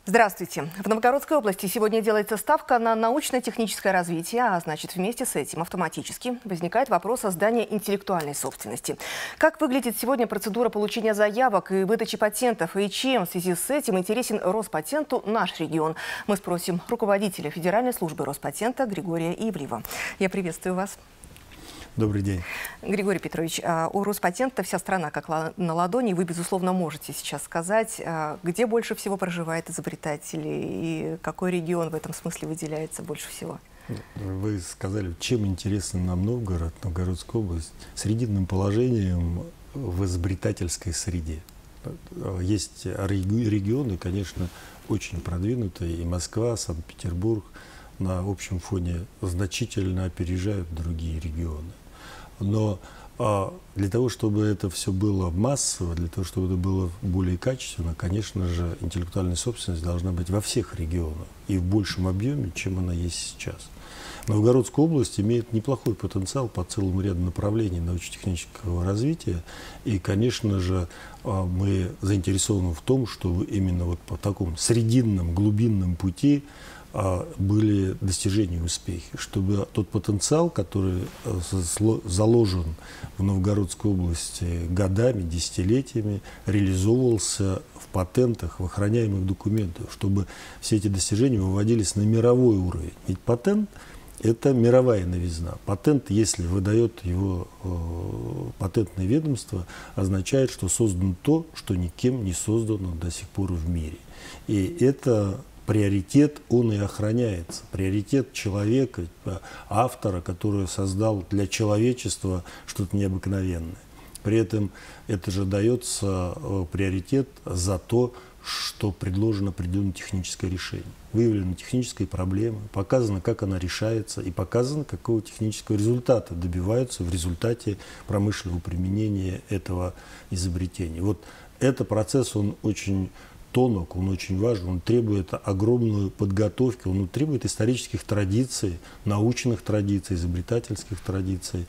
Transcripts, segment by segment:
Здравствуйте. В Новгородской области сегодня делается ставка на научно-техническое развитие, а значит, вместе с этим автоматически возникает вопрос создания интеллектуальной собственности. Как выглядит сегодня процедура получения заявок и выдачи патентов, и чем в связи с этим интересен Роспатенту наш регион? Мы спросим руководителя Федеральной службы Роспатента Григория Ивлеева. Я приветствую вас. Добрый день. Григорий Петрович, у Роспатента вся страна как на ладони. Вы, безусловно, можете сейчас сказать, где больше всего проживает изобретатели и какой регион в этом смысле выделяется больше всего? Вы сказали, чем интересен нам Новгород, Новгородская область, срединным положением в изобретательской среде. Есть регионы, конечно, очень продвинутые, и Москва, Санкт-Петербург на общем фоне значительно опережают другие регионы. Но для того, чтобы это все было массово, для того, чтобы это было более качественно, конечно же, интеллектуальная собственность должна быть во всех регионах и в большем объеме, чем она есть сейчас. Новгородская область имеет неплохой потенциал по целому ряду направлений научно-технического развития. И, конечно же, мы заинтересованы в том, чтобы именно вот по такому срединном, глубинном пути были достижения и успехи, чтобы тот потенциал, который заложен в Новгородской области годами, десятилетиями, реализовывался в патентах, в охраняемых документах, чтобы все эти достижения выводились на мировой уровень. Ведь патент – это мировая новизна. Патент, если выдает его патентное ведомство, означает, что создано то, что никем не создано до сих пор в мире. И это приоритет, он и охраняется. Приоритет человека, автора, который создал для человечества что-то необыкновенное. При этом это же дается приоритет за то, что предложено определенное техническое решение. Выявлена техническая проблема, показано, как она решается, и показано, какого технического результата добиваются в результате промышленного применения этого изобретения. Вот этот процесс, он очень тонок, он очень важен, он требует огромной подготовки, он требует исторических традиций, научных традиций, изобретательских традиций.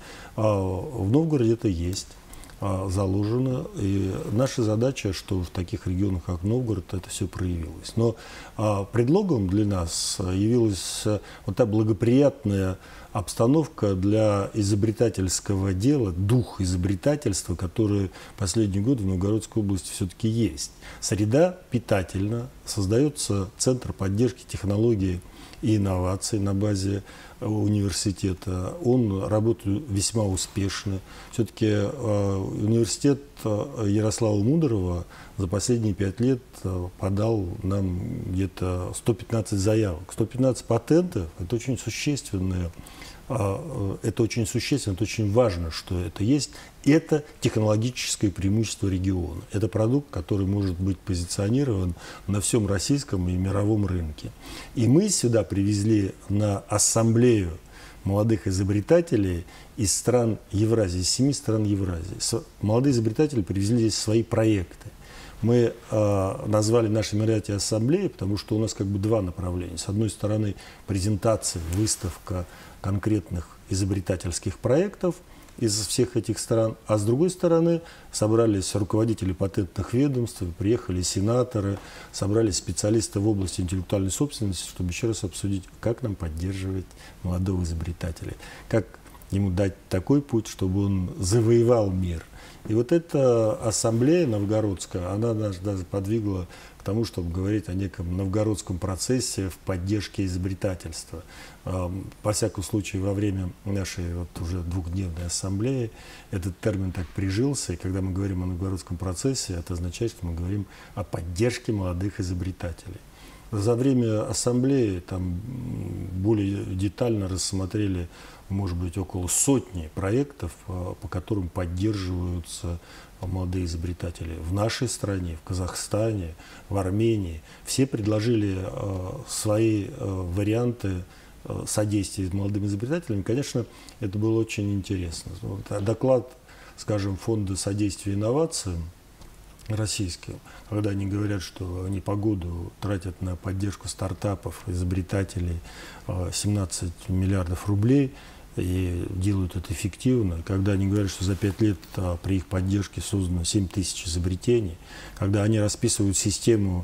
В Новгороде это есть, заложено. И наша задача, что в таких регионах, как Новгород, это все проявилось. Но предлогом для нас явилась вот та благоприятная обстановка для изобретательского дела, дух изобретательства, который последние годы в Новгородской области все-таки есть. Среда питательна, создается Центр поддержки технологий и инноваций на базе университета. Он работает весьма успешно. Все-таки университет Ярослава Мудрого за последние 5 лет подал нам где-то 115 заявок. 115 патентов – это очень существенное. Это очень существенно, это очень важно, что это есть. Это технологическое преимущество региона. Это продукт, который может быть позиционирован на всем российском и мировом рынке. И мы сюда привезли на ассамблею молодых изобретателей из стран Евразии, из 7 стран Евразии. Молодые изобретатели привезли здесь свои проекты. Мы назвали наши мероприятия ассамблеей, потому что у нас как бы два направления. С одной стороны, презентация, выставка конкретных изобретательских проектов из всех этих стран, а с другой стороны собрались руководители патентных ведомств, приехали сенаторы, собрались специалисты в области интеллектуальной собственности, чтобы еще раз обсудить, как нам поддерживать молодого изобретателя, как ему дать такой путь, чтобы он завоевал мир. И вот эта ассамблея новгородская, она нас даже подвигла к тому, чтобы говорить о неком новгородском процессе в поддержке изобретательства. Во всяком случае, во время нашей вот уже двухдневной ассамблеи этот термин так прижился, и когда мы говорим о новгородском процессе, это означает, что мы говорим о поддержке молодых изобретателей. За время ассамблеи там более детально рассмотрели, может быть, около сотни проектов, по которым поддерживаются молодые изобретатели в нашей стране, в Казахстане, в Армении. Все предложили свои варианты содействия молодым изобретателям. Конечно, это было очень интересно. Доклад, скажем, Фонда содействия инновациям российским, когда они говорят, что они по году тратят на поддержку стартапов, изобретателей 17 миллиардов рублей и делают это эффективно, когда они говорят, что за 5 лет при их поддержке создано 7 тысяч изобретений, когда они расписывают систему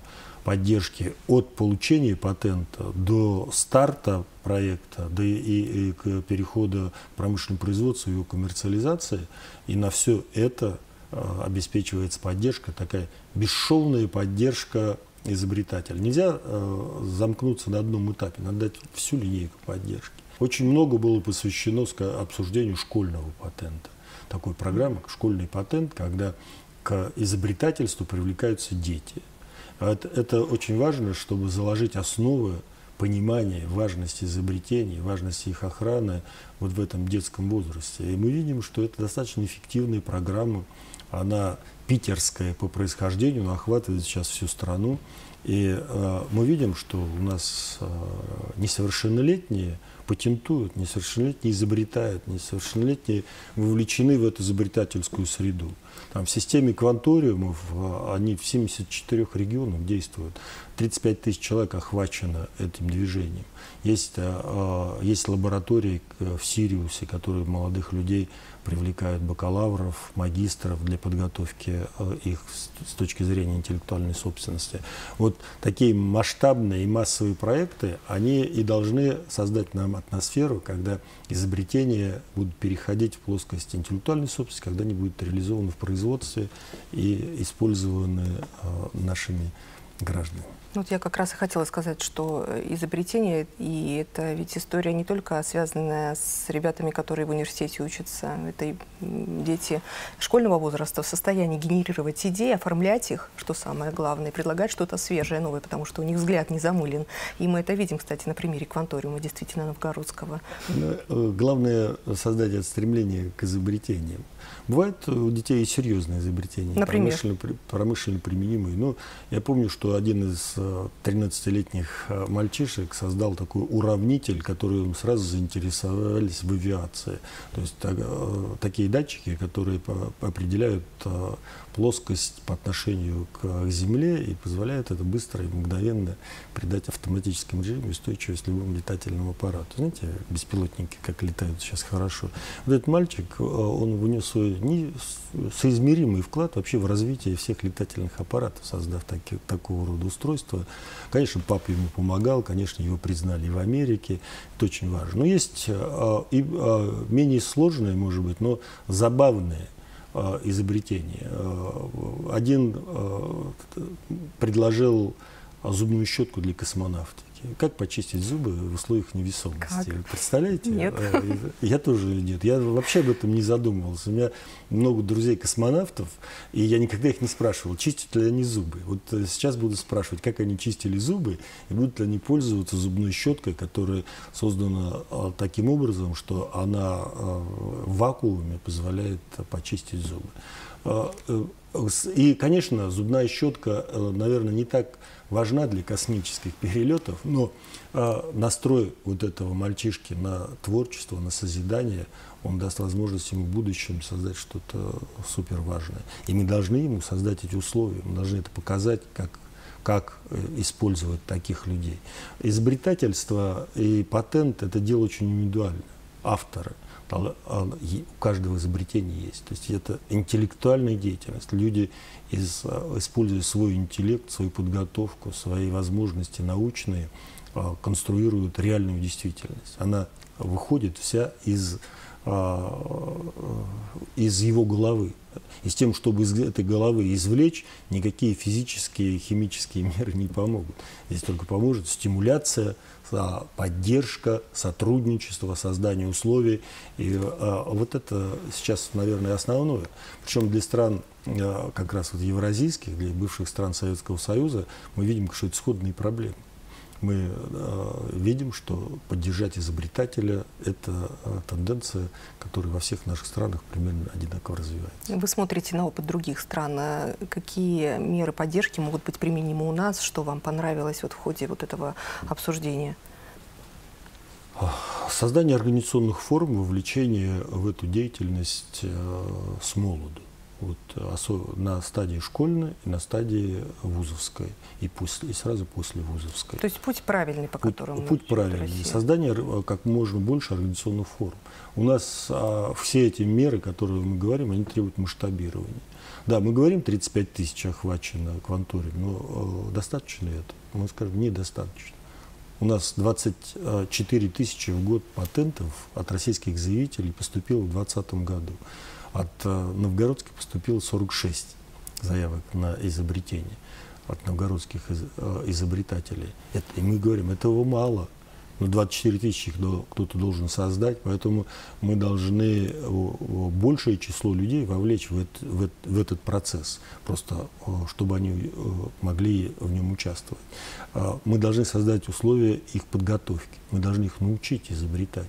поддержки от получения патента до старта проекта, да и к переходу к промышленному производству и его коммерциализации. И на все это обеспечивается поддержка, такая бесшовная поддержка изобретателя. Нельзя замкнуться на одном этапе, надо дать всю линейку поддержки. Очень много было посвящено обсуждению школьного патента. Такой программы, как школьный патент, когда к изобретательству привлекаются дети. Это очень важно, чтобы заложить основы понимания важности изобретений, важности их охраны вот в этом детском возрасте. И мы видим, что это достаточно эффективная программа. Она питерская по происхождению, но охватывает сейчас всю страну. И мы видим, что у нас несовершеннолетние патентуют, несовершеннолетние изобретают, несовершеннолетние вовлечены в эту изобретательскую среду. Там в системе кванториумов они в 74 регионах действуют. 35 тысяч человек охвачено этим движением. Есть лаборатории в Сириусе, которые молодых людей привлекают, бакалавров, магистров для подготовки их с точки зрения интеллектуальной собственности. Вот такие масштабные и массовые проекты, они и должны создать нам атмосферу, когда изобретения будут переходить в плоскость интеллектуальной собственности, когда они будут реализованы в производстве и использованы нашими гражданами. Вот я как раз и хотела сказать, что изобретение, и это ведь история не только связанная с ребятами, которые в университете учатся, это и дети школьного возраста в состоянии генерировать идеи, оформлять их, что самое главное, предлагать что-то свежее, новое, потому что у них взгляд не замылен. И мы это видим, кстати, на примере кванториума, действительно, новгородского. Главное — создать это стремление к изобретениям. Бывают у детей и серьезные изобретения, промышленно применимые. Но я помню, что один из 13-летних мальчишек создал такой уравнитель, который сразу заинтересовались в авиации. То есть такие датчики, которые определяют плоскость по отношению к Земле и позволяют это быстро и мгновенно придать автоматическому режиму устойчивость любому летательному аппарату. Знаете, беспилотники как летают сейчас хорошо. Вот этот мальчик, он внес свой соизмеримый вклад вообще в развитие всех летательных аппаратов, создав такого рода устройства. Конечно, папа ему помогал, конечно, его признали и в Америке, это очень важно. Но есть и менее сложные, может быть, но забавные изобретения. Один предложил зубную щетку для космонавтики. Как почистить зубы в условиях невесомости? Как? Представляете? Нет. Я тоже нет. Я вообще об этом не задумывался. У меня много друзей-космонавтов, и я никогда их не спрашивал, чистят ли они зубы. Вот сейчас буду спрашивать, как они чистили зубы, и будут ли они пользоваться зубной щеткой, которая создана таким образом, что она в вакууме позволяет почистить зубы. И, конечно, зубная щетка, наверное, не так важна для космических перелетов, но настрой вот этого мальчишки на творчество, на созидание, он даст возможность ему в будущем создать что-то суперважное. И мы должны ему создать эти условия, мы должны это показать, как использовать таких людей. Изобретательство и патент – это дело очень индивидуальное. Авторы. У каждого изобретения есть. То есть это интеллектуальная деятельность. Люди, используя свой интеллект, свою подготовку, свои возможности научные, конструируют реальную действительность. Она выходит вся из его головы. И с тем, чтобы из этой головы извлечь, никакие физические и химические меры не помогут. Здесь только поможет стимуляция, поддержка, сотрудничество, создание условий. И вот это сейчас, наверное, основное. Причем для стран как раз вот евразийских, для бывших стран Советского Союза, мы видим, что это сходные проблемы. Мы видим, что поддержать изобретателя – это тенденция, которая во всех наших странах примерно одинаково развивается. Вы смотрите на опыт других стран. Какие меры поддержки могут быть применимы у нас? Что вам понравилось вот в ходе вот этого обсуждения? Создание организационных форм, вовлечение в эту деятельность с молоду. Вот, на стадии школьной и на стадии вузовской, и сразу после вузовской. То есть путь правильный, по которому путь правильный. Создание как можно больше организационных форм. У нас все эти меры, которые мы говорим, они требуют масштабирования. Да, мы говорим, 35 тысяч охвачено кванторием, но достаточно ли это? Мы скажем, недостаточно. У нас 24 тысячи в год патентов от российских заявителей поступило в 2020 году. От новгородских поступило 46 заявок на изобретение от новгородских изобретателей. И мы говорим, этого мало. Но 24 тысячи кто-то должен создать, поэтому мы должны большее число людей вовлечь в этот процесс, просто чтобы они могли в нем участвовать. Мы должны создать условия их подготовки, мы должны их научить изобретать.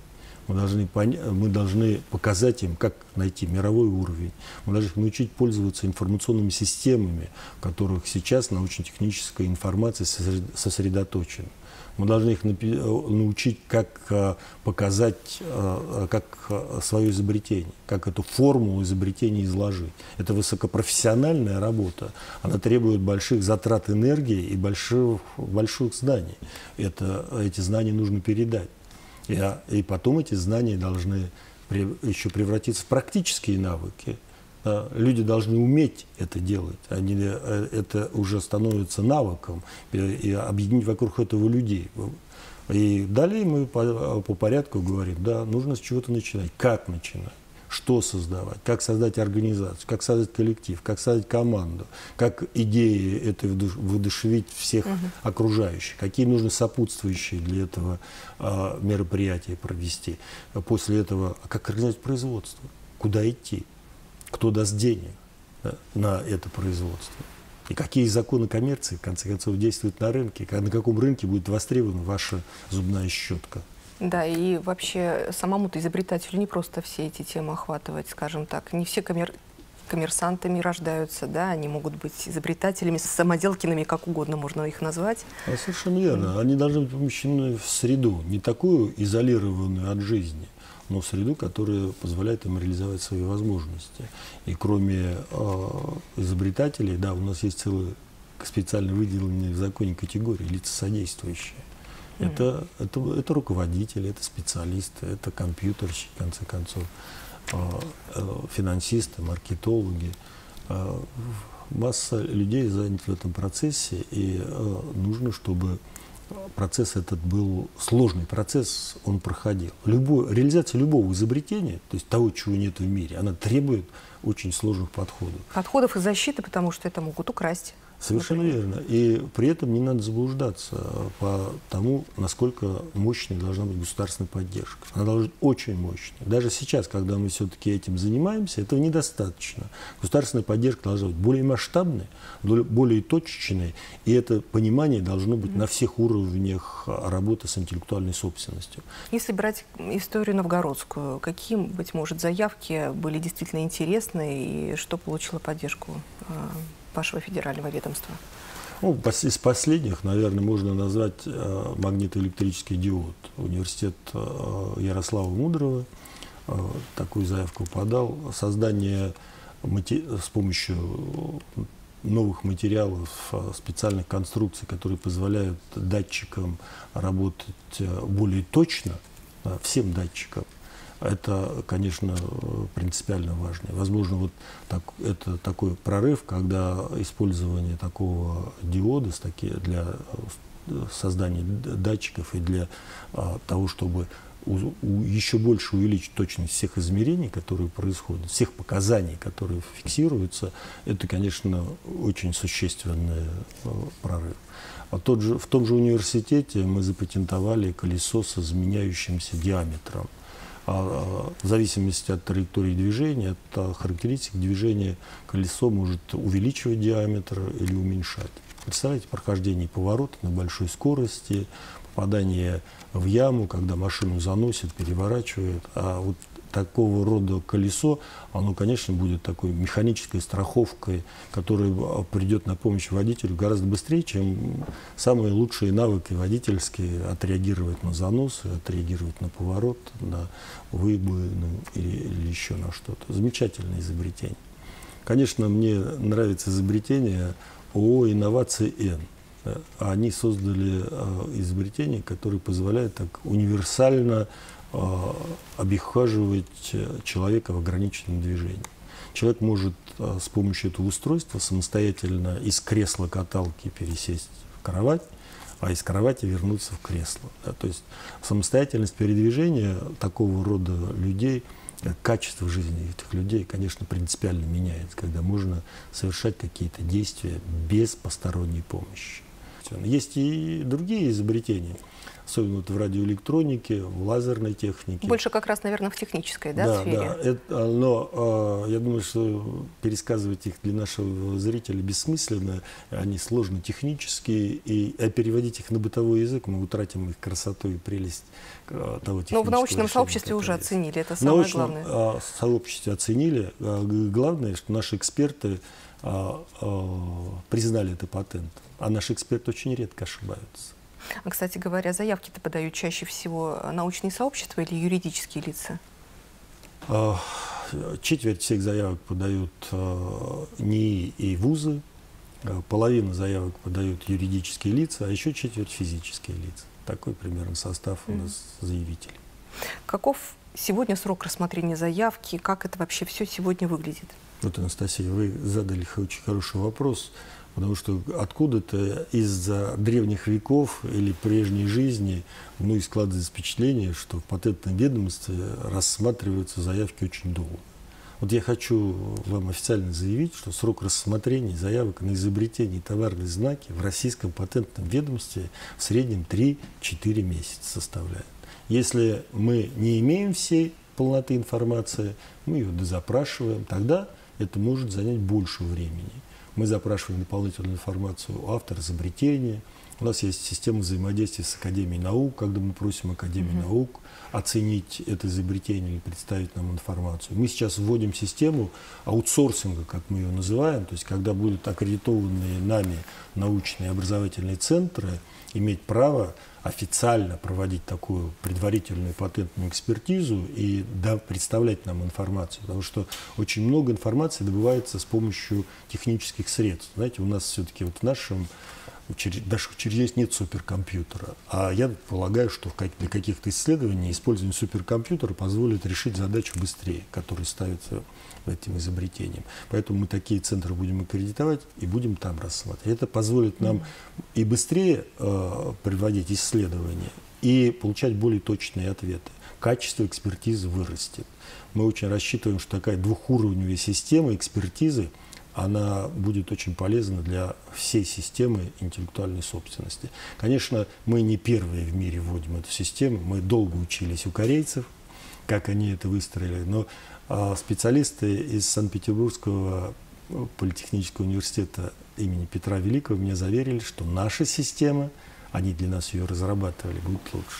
Мы должны показать им, как найти мировой уровень. Мы должны их научить пользоваться информационными системами, в которых сейчас научно-техническая информация сосредоточена. Мы должны их научить, как показать как свое изобретение, как эту формулу изобретения изложить. Это высокопрофессиональная работа. Она требует больших затрат энергии и больших знаний. Эти знания нужно передать. И потом эти знания должны еще превратиться в практические навыки. Люди должны уметь это делать. Это уже становится навыком, и объединить вокруг этого людей. И далее мы по порядку говорим, да, нужно с чего-то начинать. Как начинать? Что создавать? Как создать организацию? Как создать коллектив? Как создать команду? Как идеи это воодушевить всех окружающих? Какие нужны сопутствующие для этого мероприятия провести? После этого, как организовать производство? Куда идти? Кто даст денег на это производство? И какие законы коммерции, в конце концов, действуют на рынке? На каком рынке будет востребована ваша зубная щетка? Да, и вообще самому-то изобретателю не просто все эти темы охватывать, скажем так. Не все коммерсантами рождаются, да, они могут быть изобретателями, самоделкиными, как угодно можно их назвать. Совершенно верно. Они должны быть помещены в среду, не такую изолированную от жизни, но в среду, которая позволяет им реализовать свои возможности. И кроме изобретателей, да, у нас есть целые специально выделенные в законе категории лица содействующие. Это руководители, это специалисты, это компьютерщики, в конце концов, финансисты, маркетологи. Масса людей занята в этом процессе, и нужно, чтобы процесс этот был сложный процесс, он проходил. Реализация любого изобретения, то есть того, чего нет в мире, она требует очень сложных подходов. Подходов и защиты, потому что это могут украсть. Совершенно верно. И при этом не надо заблуждаться по тому, насколько мощной должна быть государственная поддержка. Она должна быть очень мощной. Даже сейчас, когда мы все-таки этим занимаемся, этого недостаточно. Государственная поддержка должна быть более масштабной, более точечной, и это понимание должно быть на всех уровнях работы с интеллектуальной собственностью. Если брать историю новгородскую, какие, быть может, заявки были действительно интересны и что получило поддержку вашего федерального ведомства? Ну, из последних, наверное, можно назвать магнитоэлектрический диод. Университет Ярослава Мудрого такую заявку подал. Создание с помощью новых материалов, специальных конструкций, которые позволяют датчикам работать более точно, всем датчикам. Это, конечно, принципиально важно. Возможно, это такой прорыв, когда использование такого диода для создания датчиков и для того, чтобы еще больше увеличить точность всех измерений, которые происходят, всех показаний, которые фиксируются, это, конечно, очень существенный прорыв. В том же университете мы запатентовали колесо с изменяющимся диаметром. В зависимости от траектории движения, от характеристик движения, колесо может увеличивать диаметр или уменьшать. Представляете, прохождение поворота на большой скорости, попадание в яму, когда машину заносит, переворачивает. А вот такого рода колесо, оно, конечно, будет такой механической страховкой, которая придет на помощь водителю гораздо быстрее, чем самые лучшие навыки водительские отреагировать на заносы, отреагировать на поворот, на выбоину или еще на что-то. Замечательное изобретение. Конечно, мне нравится изобретение ООО «Инновации Н». Они создали изобретение, которое позволяет так универсально обихаживать человека в ограниченном движении. Человек может с помощью этого устройства самостоятельно из кресла-каталки пересесть в кровать, а из кровати вернуться в кресло. Да, то есть самостоятельность передвижения такого рода людей, качество жизни этих людей, конечно, принципиально меняется, когда можно совершать какие-то действия без посторонней помощи. Есть и другие изобретения, особенно вот в радиоэлектронике, в лазерной технике. Больше как раз, наверное, в технической, да, сфере? Да. Но я думаю, что пересказывать их для нашего зрителя бессмысленно. Они сложно технические, и переводить их на бытовой язык мы утратим их красоту и прелесть того технического. Но в научном решения, сообществе уже есть. оценили, это самое главное. В научном сообществе оценили. Главное, что наши эксперты признали это патент. А наши эксперты очень редко ошибаются. А, кстати говоря, заявки-то подают чаще всего научные сообщества или юридические лица? Четверть всех заявок подают НИИ и вузы, половина заявок подают юридические лица, а еще четверть физические лица. Такой примерно состав у нас заявителей. Каков сегодня срок рассмотрения заявки? Как это вообще все сегодня выглядит? Вот, Анастасия, вы задали очень хороший вопрос, потому что откуда-то из-за древних веков или прежней жизни и складывается впечатление, что в патентном ведомстве рассматриваются заявки очень долго. Вот я хочу вам официально заявить, что срок рассмотрения заявок на изобретение и товарные знаки в российском патентном ведомстве в среднем 3-4 месяца составляет. Если мы не имеем всей полноты информации, мы ее дозапрашиваем, тогда это может занять больше времени. Мы запрашиваем дополнительную информацию у автора изобретения. У нас есть система взаимодействия с Академией наук, когда мы просим Академию наук оценить это изобретение или представить нам информацию. Мы сейчас вводим систему аутсорсинга, как мы ее называем, то есть когда будут аккредитованные нами научные и образовательные центры иметь право официально проводить такую предварительную патентную экспертизу и представлять нам информацию, потому что очень много информации добывается с помощью технических средств. Знаете, у нас все-таки вот в наших учреждениях нет суперкомпьютера, а я полагаю, что для каких-то исследований использование суперкомпьютера позволит решить задачу быстрее, которая ставится этим изобретением. Поэтому мы такие центры будем аккредитовать и будем там рассматривать. Это позволит нам и быстрее проводить исследования, и получать более точные ответы. Качество экспертизы вырастет. Мы очень рассчитываем, что такая двухуровневая система экспертизы, она будет очень полезна для всей системы интеллектуальной собственности. Конечно, мы не первые в мире вводим эту систему, мы долго учились у корейцев, как они это выстроили, но специалисты из Санкт-Петербургского политехнического университета имени Петра Великого мне заверили, что наша система, они для нас ее разрабатывали, будет лучше.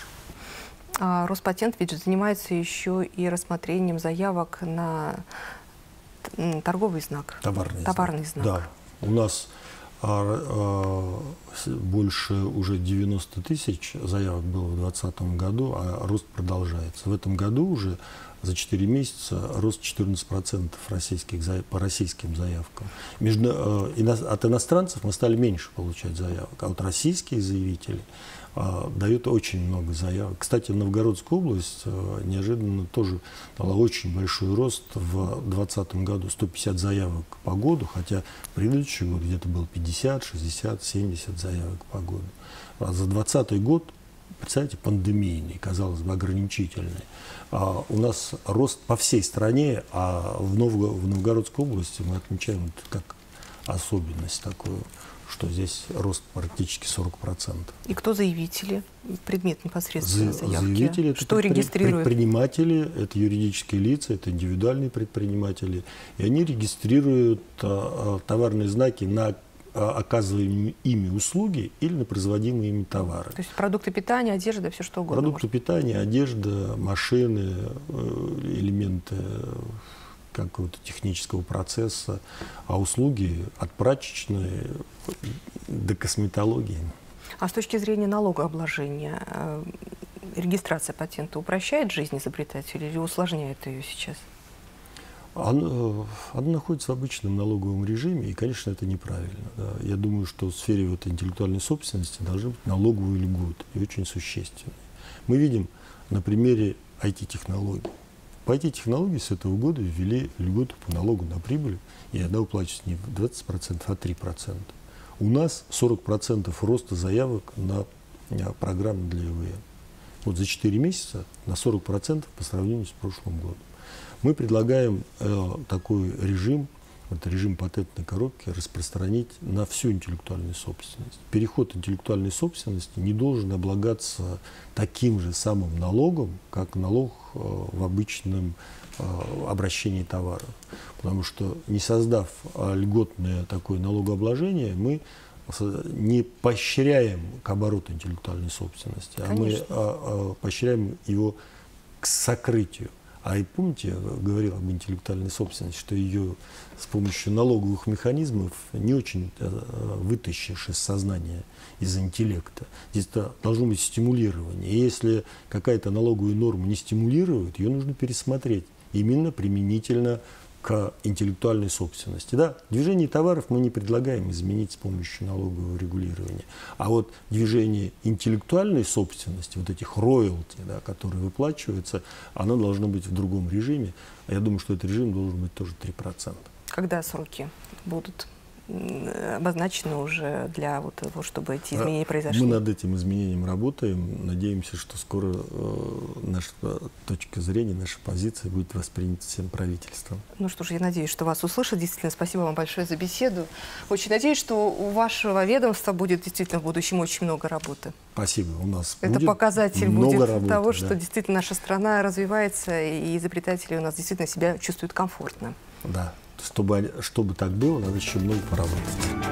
А Роспатент ведь занимается еще и рассмотрением заявок на торговый знак. Товарный знак. Да. У нас больше уже 90 тысяч заявок было в 2020 году, а рост продолжается. В этом году уже за 4 месяца рост 14% по российским заявкам. От иностранцев мы стали меньше получать заявок, а вот российские заявители дают очень много заявок. Кстати, Новгородская область неожиданно тоже дала очень большой рост в 2020 году. 150 заявок по году, хотя предыдущий год где-то было 50, 60, 70 заявок по году. А за 2020 год, представляете, пандемийный, казалось бы, ограничительный. У нас рост по всей стране, а в Новгородской области мы отмечаем это как особенность такую, что здесь рост практически 40%. И кто заявители? Предмет непосредственно заявки? Заявители — это что регистрируют? Предприниматели, это юридические лица, это индивидуальные предприниматели. И они регистрируют товарные знаки на оказываемые ими услуги или на производимые ими товары. То есть продукты питания, одежда, все что угодно? Продукты питания, одежда, машины, элементы какого-то технического процесса, а услуги от прачечной до косметологии. А с точки зрения налогообложения, регистрация патента упрощает жизнь изобретателя или усложняет ее сейчас? Оно находится в обычном налоговом режиме, и, конечно, это неправильно. Да. Я думаю, что в сфере вот интеллектуальной собственности должны быть налоговые льготы, и очень существенные. Мы видим на примере IT-технологий. По IT-технологии с этого года ввели льготу по налогу на прибыль, и она уплачивается не 20%, а 3%. У нас 40% роста заявок на программы для ЕВМ. Вот за 4 месяца на 40% по сравнению с прошлым годом. Мы предлагаем такой режим, это режим патентной коробки, распространить на всю интеллектуальную собственность. Переход интеллектуальной собственности не должен облагаться таким же самым налогом, как налог в обычном обращении товаров. Потому что, не создав льготное такое налогообложение, мы не поощряем к обороту интеллектуальной собственности, Конечно. а мы поощряем его к сокрытию. А и помните, я говорил об интеллектуальной собственности, что ее с помощью налоговых механизмов не очень вытащишь из сознания, из интеллекта. Здесь должно быть стимулирование. И если какая-то налоговая норма не стимулирует, ее нужно пересмотреть именно применительно к интеллектуальной собственности. Да, движение товаров мы не предлагаем изменить с помощью налогового регулирования. А вот движение интеллектуальной собственности, вот этих роялти, да, которые выплачиваются, оно должно быть в другом режиме. А я думаю, что этот режим должен быть тоже 3%. Когда сроки будут обозначены уже для вот того, чтобы эти изменения произошли? Мы над этим изменением работаем. Надеемся, что скоро наша точка зрения, наша позиция будет воспринята всем правительством. Ну что ж, я надеюсь, что вас услышат. Действительно, спасибо вам большое за беседу. Очень надеюсь, что у вашего ведомства будет действительно в будущем очень много работы. Спасибо. У нас это будет показатель много будет работы, того, да. что действительно наша страна развивается, и изобретатели у нас действительно себя чувствуют комфортно. Да. Чтобы так было, надо еще много поработать.